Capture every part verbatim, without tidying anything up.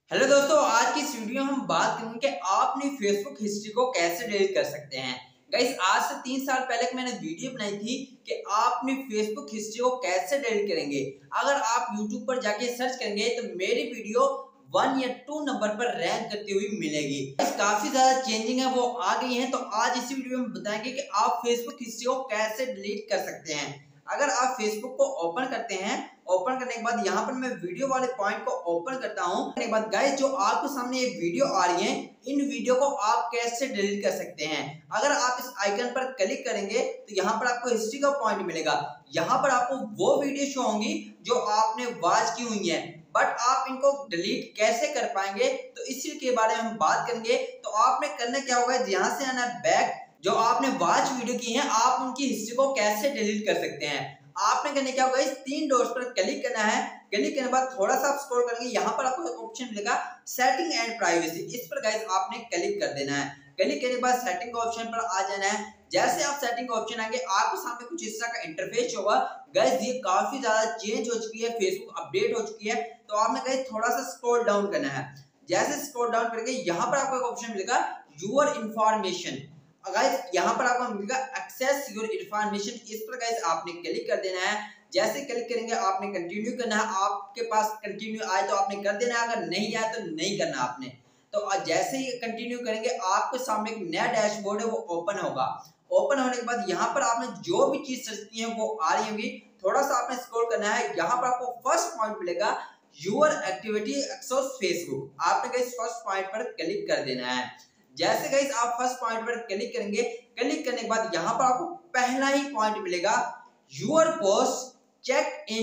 Hello दोस्तों, आज की इस वीडियो में हम बात करेंगे कि आप अपनी फेसबुक हिस्ट्री को कैसे डिलीट कर सकते हैं। गाइस, आज से तीन साल पहले मैंने वीडियो बनाई थी कि आप अपनी फेसबुक हिस्ट्री को कैसे डिलीट करेंगे। अगर आप यूट्यूब पर जाके सर्च करेंगे तो मेरी वीडियो वन या टू नंबर पर रैंक करती हुई मिलेगी। काफी ज्यादा चेंजिंग है वो आ गई है, तो आज इसी वीडियो में बताएंगे कि आप फेसबुक हिस्ट्री को कैसे डिलीट कर सकते हैं। अगर आप फेसबुक को ओपन करते हैं, ओपन करने के बाद यहाँ पर मैं वीडियो वाले पॉइंट को ओपन करता हूँ। करने के बाद गाइस, जो आपको सामने ये वीडियो आ रही है, इन वीडियो को आप कैसे डिलीट कर सकते हैं। अगर आप इस आइकन पर क्लिक करेंगे तो यहाँ पर आपको हिस्ट्री का पॉइंट मिलेगा। यहाँ पर आपको वो वीडियो शो होंगी जो आपने वॉच की हुई है, बट आप इनको डिलीट कैसे कर पाएंगे तो इसी के बारे में हम बात करेंगे। तो आपने करना क्या होगा, यहाँ से आना बैक, जो आपने वॉच वीडियो की है आप उनकी हिस्ट्री को कैसे डिलीट कर सकते हैं। आपने करने क्या होगा, इस तीन डॉट्स पर क्लिक करना है। क्लिक करने के बाद थोड़ा सा स्क्रॉल करेंगे, यहाँ पर आपको एक ऑप्शन मिलेगा सेटिंग एंड प्राइवेसी, इस पर गाइस आपने क्लिक कर देना है। क्लिक करने के बाद सेटिंग ऑप्शन पर आ जाना है। जैसे आप सेटिंग ऑप्शन आएंगे आपको सामने कुछ इस तरह का इंटरफेस होगा। गाइस, ये काफी ज्यादा चेंज हो चुकी है, फेसबुक अपडेट हो चुकी है। तो आपने गाइस थोड़ा सा स्क्रॉल डाउन करना है। जैसे स्क्रॉल डाउन करके यहाँ पर आपको एक ऑप्शन मिलेगा यूर इंफॉर्मेशन। गाइस, यहाँ पर आपको मिलेगा एक्सेस योर इंफॉर्मेशन, इस पर गाइस आपने क्लिक कर देना है। जैसे क्लिक करेंगे आपने कंटिन्यू करना है। आपके पास कंटिन्यू आए तो आपने कर देना है, अगर नहीं आए तो नहीं करना आपने। तो जैसे ही कंटिन्यू करेंगे आपके सामने एक नया डैशबोर्ड है वो ओपन होगा। ओपन होने के बाद यहाँ पर आपने जो भी चीज सर्च की है वो आ रही होगी। थोड़ा सा आपने स्क्रॉल करना है, यहाँ पर आपको फर्स्ट पॉइंट मिलेगा यूर एक्टिविटी एक्सॉस फेसबुक। आपने गाइस फर्स्ट पॉइंट पर क्लिक कर देना है। जैसे गाइस आप फर्स्ट पॉइंट पर क्लिक करेंगे, क्लिक करने के बाद यहाँ पर आपको पहला ही पॉइंट मिलेगा your post check in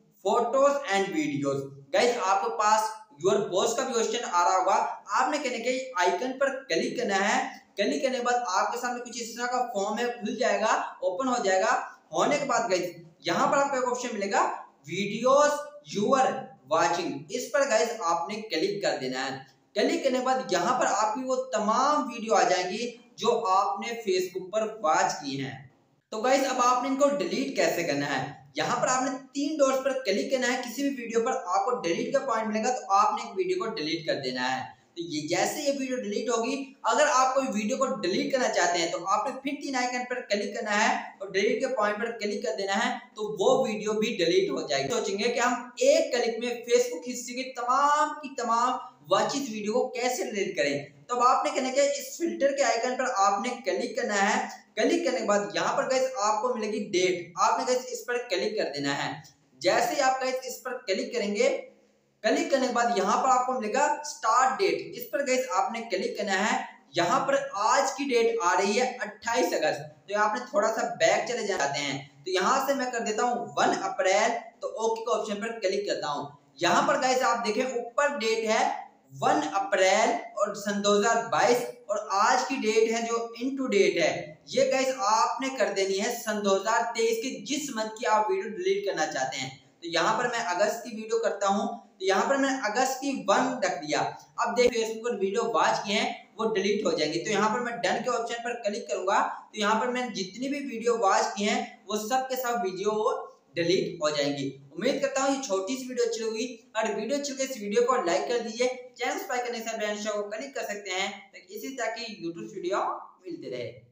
photos and videos. Guys, आपके पास यूर पोस्ट का भी क्वेश्चन आ रहा होगा। आपने कहने के आइकन पर क्लिक करना है। क्लिक करने के बाद आपके सामने कुछ इस तरह का फॉर्म है, खुल जाएगा, ओपन हो जाएगा। होने के बाद गाइस यहाँ पर आपको एक ऑप्शन मिलेगा वीडियोस यूर वाचिंग, इस पर गाइस आपने क्लिक कर देना है। क्लिक करने के बाद यहाँ पर आपकी वो तमाम वीडियो आ जाएंगी जो आपने फेसबुक पर वॉच की हैं। तो गाइस, अब आपने इनको डिलीट कैसे करना है, यहाँ पर आपने तीन डॉट्स पर क्लिक करना है। किसी भी वीडियो पर आपको डिलीट का पॉइंट मिलेगा तो आपने एक वीडियो को डिलीट कर देना है। तो ये जैसे ये वीडियो डिलीट होगी, अगर आप कोई वीडियो को डिलीट करना चाहते हैं तो आपने फिर तीन आइकन पर क्लिक करना है और डिलीट के पॉइंट पर क्लिक कर देना है, तो वो वीडियो भी डिलीट हो जाएगी। सोचेंगे कि हम एक क्लिक में फेसबुक हिस्ट्री की तमाम की तमाम वाचित वीडियो को कैसे डिलीट करें। तो अब आपने कहना क्या, इस फिल्टर के आइकन पर आपने क्लिक करना है। क्लिक करने के बाद यहाँ पर गाइस आपको मिलेगी डेट, आपने गाइस इस पर क्लिक कर देना है। जैसे ही आप गाइस इस पर क्लिक करेंगे, क्लिक करने के बाद यहाँ पर आपको मिलेगा स्टार्ट डेट, इस पर गाइस आपने क्लिक करना है। यहाँ पर आज की डेट आ रही है अट्ठाईस अगस्त, तो आपने थोड़ा सा बैक चले जाते हैं। तो यहाँ से मैं कर देता हूँ वन अप्रैल, तो ओके के ऑप्शन पर क्लिक करता हूँ। यहाँ पर गाइस आप देखें ऊपर डेट है वन अप्रैल और सन दो हजार बाईस, और आज की डेट है जो इनटू डेट है, ये गाइस आपने कर देनी है सन दो हजार तेईस के जिस मंथ की आप वीडियो डिलीट करना चाहते हैं। तो यहाँ पर मैं अगस्त की वीडियो करता हूँ, तो यहाँ पर मैंने अगस्त की वन रख दिया। अब देख फेसबुक पर वीडियो वॉच की है वो डिलीट हो जाएगी। तो यहाँ पर मैं डन के ऑप्शन पर क्लिक करूंगा, तो यहाँ पर मैंने जितनी भी वीडियो वॉच की है वो सब के सब वीडियो डिलीट हो जाएंगी। उम्मीद करता हूँ ये छोटी सी वीडियो अच्छी होगी। अगर वीडियो अच्छी लगे इस वीडियो को लाइक कर दीजिए, चैनल सब्सक्राइब करने से बेल आइकन को क्लिक कर सकते हैं, ताकि इसी तरह की यूट्यूब वीडियो मिलती रहे।